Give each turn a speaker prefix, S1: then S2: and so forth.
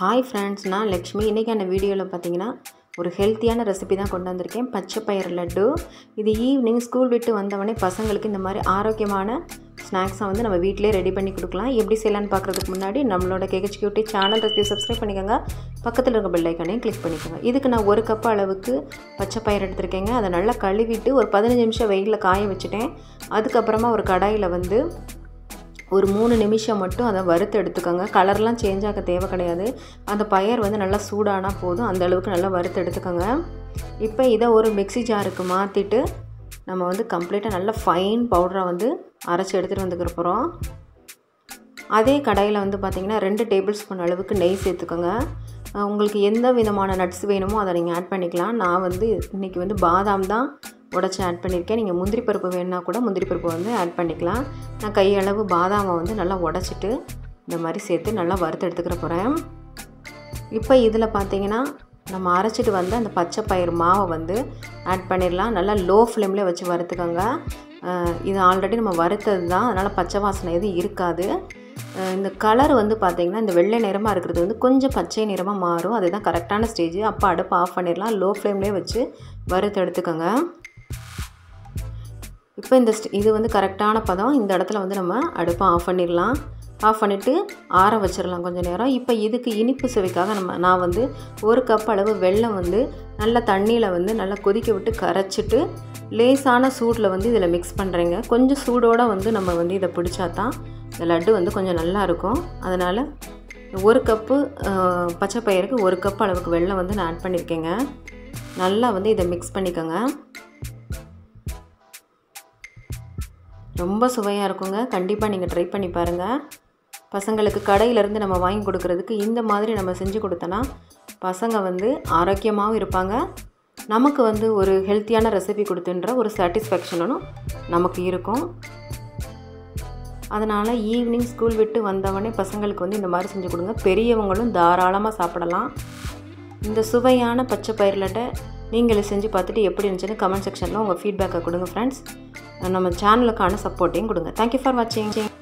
S1: Hi friends, நான் லக்ஷ்மி. இன்றைக்கான வீடியோவில் பார்த்தீங்கன்னா ஒரு ஹெல்த்தியான ரெசிபி தான் கொண்டு வந்திருக்கேன். பச்சை பயிறு லட்டு. இது ஈவினிங் ஸ்கூல் விட்டு வந்தவொடனே பசங்களுக்கு இந்த மாதிரி ஆரோக்கியமான ஸ்நாக்ஸை வந்து நம்ம வீட்டிலே ரெடி பண்ணி கொடுக்கலாம். எப்படி செய்யலான்னு பார்க்குறதுக்கு முன்னாடி நம்மளோட KHQT சேனல் ரெசிபி சப்ஸ்கிரைப் பண்ணிக்கோங்க. பக்கத்தில் இருக்க பெல் ஐக்கானையும் கிளிக் பண்ணிக்கோங்க. இதுக்கு நான் 1 கப் அளவுக்கு பச்சை பயிறு எடுத்துருக்கேங்க. அதை நல்லா கழுவிட்டு ஒரு 15 நிமிஷம் வெயிலில் காய வச்சுட்டேன். அதுக்கப்புறமா ஒரு கடாயில் வந்து ஒரு 3 நிமிஷம் மட்டும் அதை வறுத்து எடுத்துக்கோங்க. கலர்லாம் சேஞ்ச் ஆக தேவை கிடையாது. அந்த பயிர் வந்து நல்லா சூடானால் போதும். அந்த அளவுக்கு நல்லா வறுத்து எடுத்துக்கோங்க. இப்போ இதை ஒரு மிக்ஸி ஜாருக்கு மாற்றிட்டு நம்ம வந்து கம்ப்ளீட்டாக நல்ல ஃபைன் பவுடரை வந்து அரைச்சி எடுத்துகிட்டு வந்துக்கிற போகிறோம். அதே கடாயில் வந்து பார்த்திங்கன்னா 2 டேபிள் ஸ்பூன் அளவுக்கு நெய் சேர்த்துக்கோங்க. உங்களுக்கு எந்த விதமான நட்ஸ் வேணுமோ அதை நீங்கள் ஆட் பண்ணிக்கலாம். நான் வந்து இன்றைக்கி வந்து பாதாம் தான் உடச்சி ஆட் பண்ணியிருக்கேன். நீங்கள் முந்திரி பருப்பு வேணுன்னா கூட முந்திரி பருப்பு வந்து ஆட் பண்ணிக்கலாம். நான் கையளவு பாதாமை வந்து நல்லா உடச்சிட்டு இந்த மாதிரி சேர்த்து நல்லா வறுத்து எடுத்துக்கிற போகிறேன். இப்போ இதில் பார்த்தீங்கன்னா நம்ம அரைச்சிட்டு வந்து அந்த பச்சை பயிறு மாவை வந்து ஆட் பண்ணிடலாம். நல்லா லோ ஃப்ளேமில் வச்சு வறுத்துக்கோங்க. இது ஆல்ரெடி நம்ம வறுத்தது தான், அதனால் பச்சை வாசனை எதுவும் இருக்காது. இந்த கலர் வந்து பார்த்திங்கன்னா இந்த வெள்ளை நிறமாக இருக்கிறது வந்து கொஞ்சம் பச்சை நிறமாக மாறும். அதுதான் கரெக்டான ஸ்டேஜ். அப்போ அடுப்பு ஆஃப் பண்ணிடலாம். லோ ஃப்ளேம்லேயே வச்சு வறுத்து எடுத்துக்கோங்க. இப்போ இது வந்து கரெக்டான பதம். இந்த இடத்துல வந்து நம்ம அடுப்பை ஆஃப் பண்ணிடலாம். ஆஃப் பண்ணிவிட்டு ஆற வச்சிடலாம் கொஞ்சம் நேரம். இப்போ இதுக்கு இனிப்பு சுவைக்காக நான் வந்து 1 கப் அளவு வெல்லம் வந்து நல்லா தண்ணியில் வந்து நல்லா கொதிக்க விட்டு கரைச்சிட்டு லேசான சூடில் வந்து இதில் மிக்ஸ் பண்ணுறேங்க. கொஞ்சம் சூடோடு வந்து நம்ம வந்து இதை பிடிச்சா தான் இந்த லட்டு வந்து கொஞ்சம் நல்லாயிருக்கும். அதனால் 1 கப்பு பச்சை பயிருக்கு 1 கப் அளவுக்கு வெல்லம் வந்து நான் ஆட் பண்ணியிருக்கேங்க. நல்லா வந்து இதை மிக்ஸ் பண்ணிக்கோங்க. ரொம்ப சுவையாக இருக்குங்க. கண்டிப்பாக நீங்கள் ட்ரை பண்ணி பாருங்கள். பசங்களுக்கு கடையிலேருந்து நம்ம வாங்கி கொடுக்குறதுக்கு இந்த மாதிரி நம்ம செஞ்சு கொடுத்தோன்னா பசங்க வந்து ஆரோக்கியமாகவும் இருப்பாங்க. நமக்கு வந்து ஒரு ஹெல்த்தியான ரெசிபி கொடுத்துன்ற ஒரு சாட்டிஸ்ஃபேக்ஷனும் நமக்கு இருக்கும். அதனால் ஈவினிங் ஸ்கூல் விட்டு வந்தவொடனே பசங்களுக்கு வந்து இந்த மாதிரி செஞ்சு கொடுங்க. பெரியவங்களும் தாராளமாக சாப்பிடலாம். இந்த சுவையான பச்சை பயிறு லட்டை நீங்களே செஞ்சு பார்த்துட்டு எப்படி இருந்துச்சுன்னு கமெண்ட் செக்ஷனில் உங்கள் ஃபீட்பேக்கை கொடுங்க ஃப்ரெண்ட்ஸ். நம்ம சேனலுக்கான சப்போர்ட்டையும் கொடுங்க. தேங்க்யூ ஃபார் வாட்சிங்.